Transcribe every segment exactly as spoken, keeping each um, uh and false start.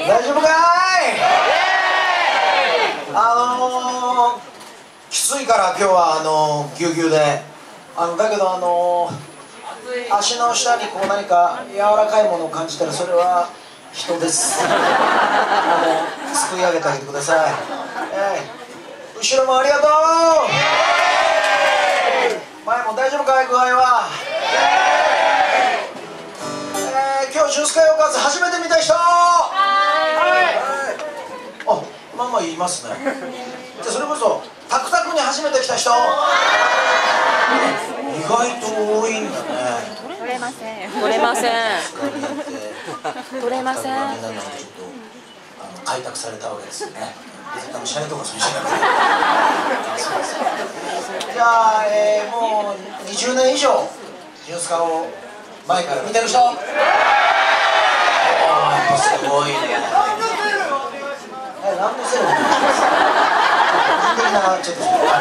大丈夫かい。あのー、きついから今日はあのー、ぎゅうぎゅうであのだけどあのー、足の下にこう何か柔らかいものを感じたらそれは人ですあのすくい上げてあげてください、えー、後ろもありがとう。前も大丈夫かい具合は。えー、今日ジュースカヨーカーズ初めて見た人。あ、まあまあ言いますね。じゃあそれこそタクタクに初めて来た人。意外と多いんだね。 取れません。取れません。取れません。 みんなのちょっとあの開拓されたわけですよね。多分シャレとかそういうシャレ。じゃあ、えー、もうにじゅうねん以上ジュースカを前から見てる人。おー、やっぱすごいね。ランドセルみんなちょっとそういうわ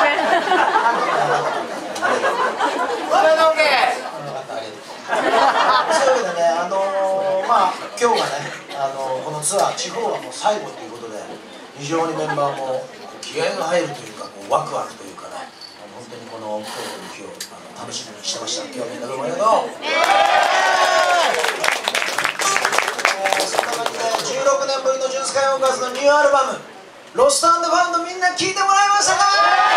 けでね、あのー、まあ今日がね、あのー、このツアー地方はもう最後ということで非常にメンバーも気合が入るというかこうワクワクというかね、本当にこの今日の日をあの楽しみにしてました。今日みんなどうもありがとう。そんな感じでじゅうろくねんぶりのジュースカヨーカーズのニューアルバム「ロスト&ファウンド」みんな聴いてもらいましたか。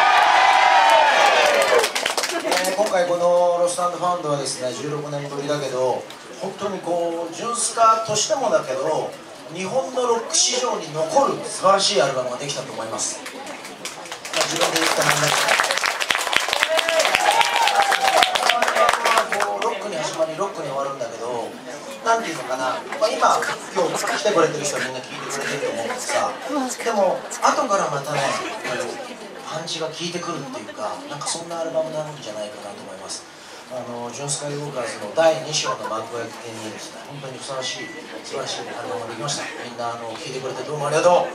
えー、今回この「ロスト&ファウンド」はですねじゅうろくねんぶりだけど本当にこうジュースカとしてもだけど日本のロック史上に残る素晴らしいアルバムができたと思います。まあ、自分で言ったなんだけどこうロックに始まりロックに終わるんだけどなんていうのかな、まあ、今今日来てくれてる人はみんな聞いてくれてると思うんですさ。でも後からまたねパンチが効いてくるっていうかなんかそんなアルバムなんじゃないかなと思います。あのジュースカヨーカーズのだいに章の幕開けにですね本当にふさわしい素晴らしいアルバムができました。みんなあの聴いてくれてどうもありがとう。ま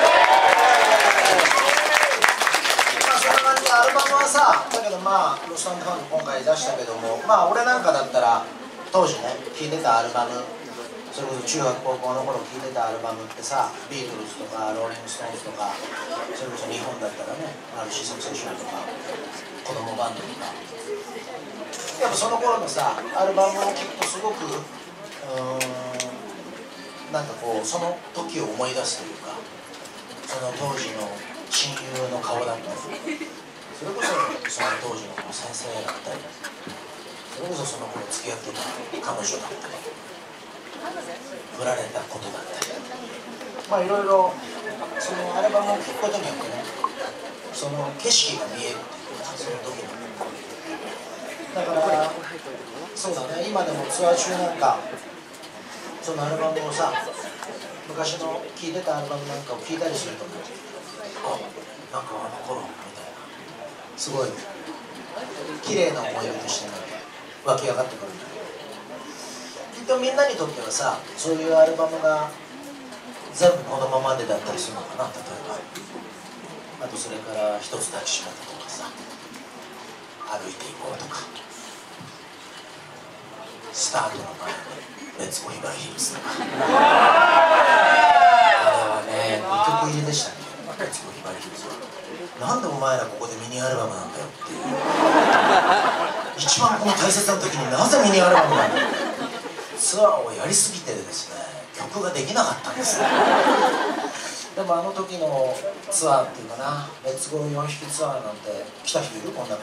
あそんな感じでアルバムはさだけどまあロスト&ファウンド今回出したけどもまあ俺なんかだったら当時ね聴いてたアルバムそれこそ中学高校の頃聴いてたアルバムってさビートルズとかローリング・ストーンズとかそれこそ日本だったらねあるしサクセションとか子供バンドとかやっぱその頃のさアルバムを聴くとすごくうーんなんかこうその時を思い出すというかその当時の親友の顔だったりそれこそその当時の先生だったりそれこそその頃付き合ってた彼女だったり振られたことだったりまあいろいろそのアルバムを聴くことによってねその景色が見えるっていうかその時のだからそうだね今でもツアー中なんかそのアルバムをさ昔の聴いてたアルバムなんかを聴いたりするとあなんかあの頃みたいなすごい綺麗な思い出としてね湧き上がってくるんだけどきっとみんなにとってはさそういうアルバムが全部このままでだったりするのかな。例えばあとそれから一つ抱きしめたとかさ歩いていこうとかスタートの前にレッツゴーひばりヒルズとかあれはねにきょく入りでしたね。レッツゴーひばりヒルズはなんでお前らここでミニアルバムなんだよっていう一番この大切な時になぜミニアルバムなんだよツアーをやりすぎてですね曲ができなかったんですね。でもあの時のツアーっていうかなレッツゴーよんひきツアーなんて来た人いるこんなの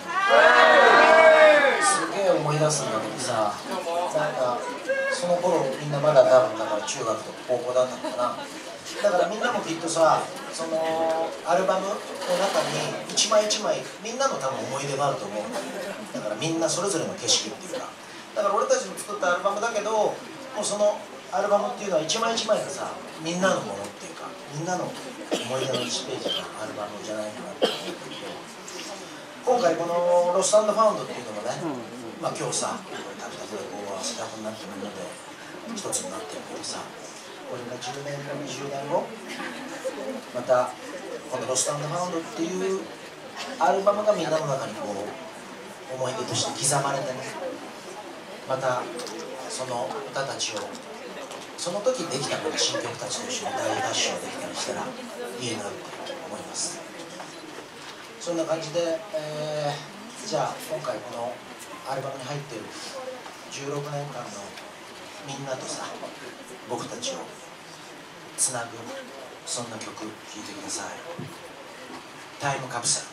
すげえ思い出すんだけどさなんかその頃みんなまだ多分だから中学とか高校だったのかな。だからみんなもきっとさそのアルバムの中に一枚一枚みんなの多分思い出があると思うんだよ。だからみんなそれぞれの景色っていうかだから俺たちの作ったアルバムだけどもうそのアルバムっていうのは一枚一枚がさみんなのものっていうかみんなの思い出のいちページのアルバムじゃないかなって思うんだけど今回この「ロスト&ファウンド」っていうのもね、まあ今日さタクタクでこうスタッフになってみんなで一つになってるけどさこれがじゅうねんごにじゅうねんごまたこの「ロスト&ファウンド」っていうアルバムがみんなの中にこう思い出として刻まれてねまたその歌たちをその時できたのが新曲たちと一緒に大合唱できたりしたらいいなって思います。そんな感じで、えー、じゃあ今回このアルバムに入っているじゅうろくねんかんのみんなとさ、僕たちをつなぐ、そんな曲聴いてください。タイムカプセル。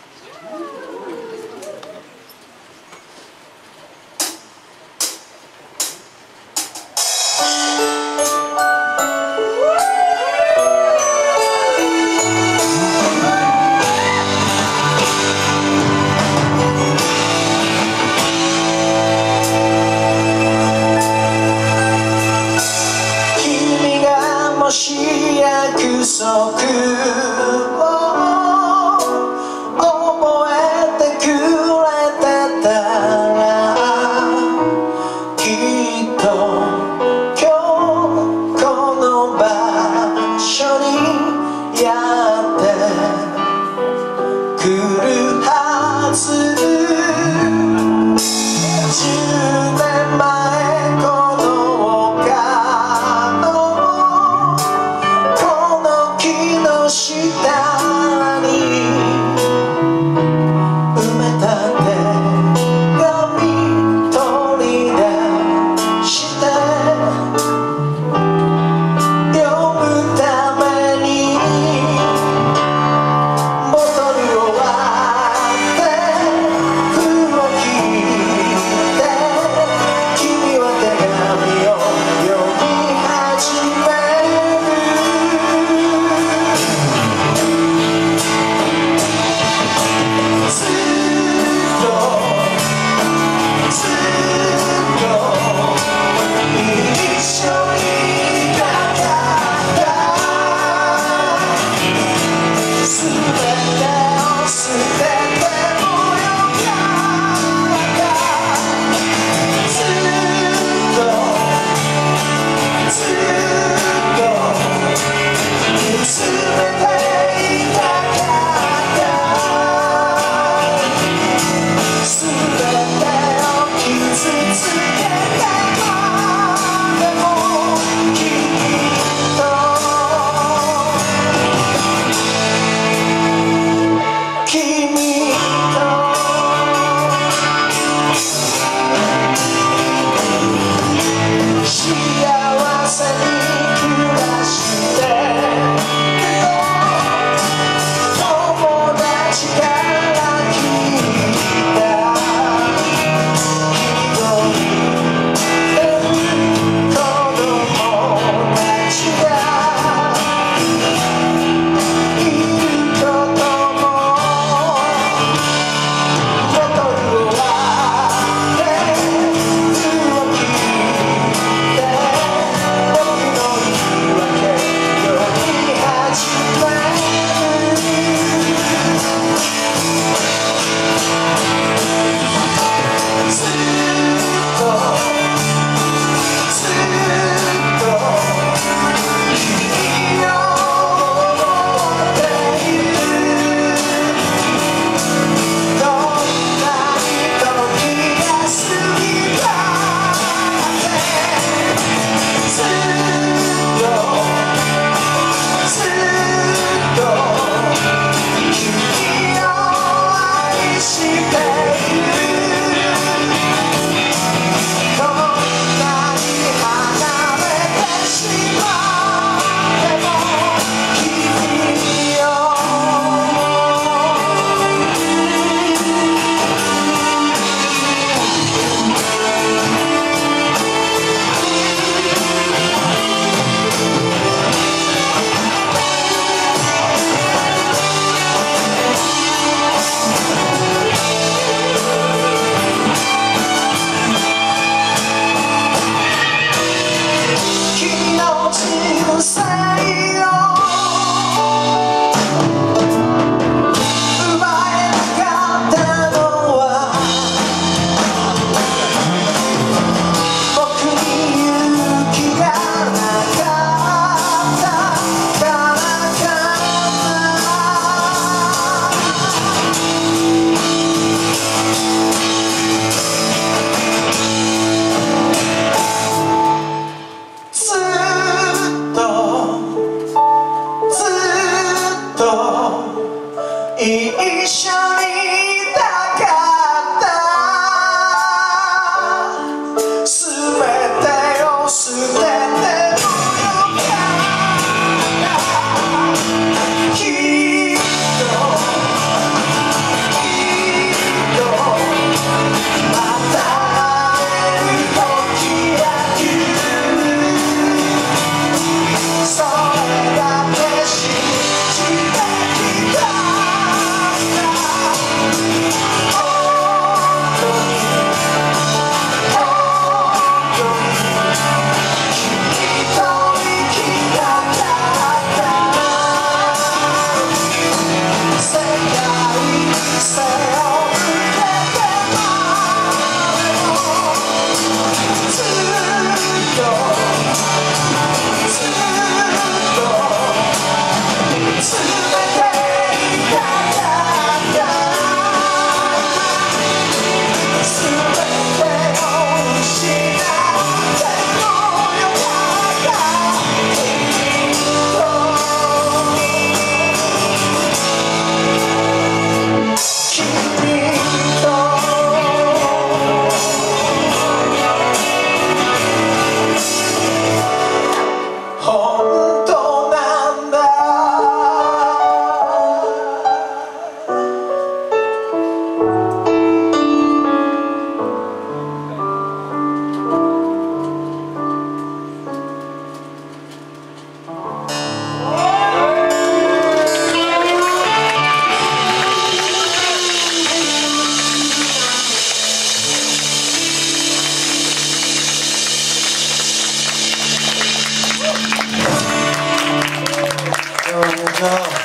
もし約束を覚えてくれてたら、きっと今日この場所にやってくるはず。じゅうねんまえこの丘のこの木の下じゃあ